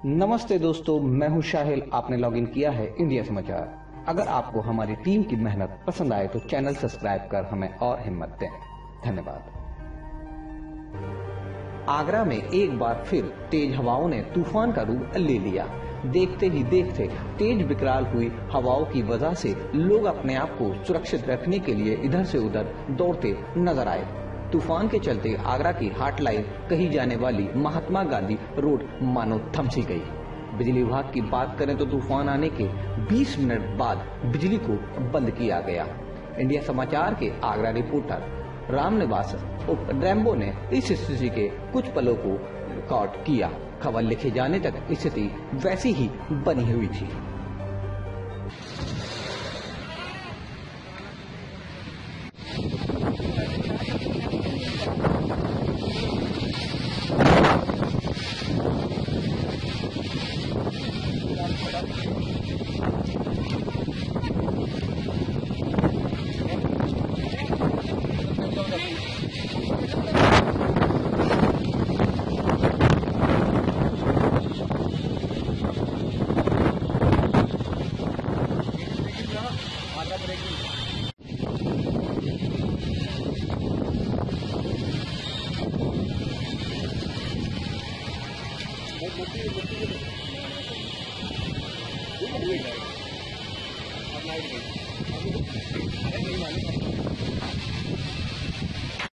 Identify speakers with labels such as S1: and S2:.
S1: नमस्ते दोस्तों, मैं हूं शाहिल। आपने लॉगिन किया है इंडिया समाचार। अगर आपको हमारी टीम की मेहनत पसंद आए तो चैनल सब्सक्राइब कर हमें और हिम्मत दें। धन्यवाद। आगरा में एक बार फिर तेज हवाओं ने तूफान का रूप ले लिया। देखते ही देखते तेज विकराल हुई हवाओं की वजह से लोग अपने आप को सुरक्षित रखने के लिए इधर से उधर दौड़ते नजर आए। तूफान के चलते आगरा की हॉटलाइन कही जाने वाली महात्मा गांधी रोड मानो थम सी गई। बिजली विभाग की बात करें तो तूफान आने के 20 मिनट बाद बिजली को बंद किया गया। इंडिया समाचार के आगरा रिपोर्टर रामनिवास उर्फ रैम्बो ने इस स्थिति के कुछ पलों को रिकॉर्ड किया। खबर लिखे जाने तक स्थिति वैसी ही बनी हुई थी।
S2: बहुत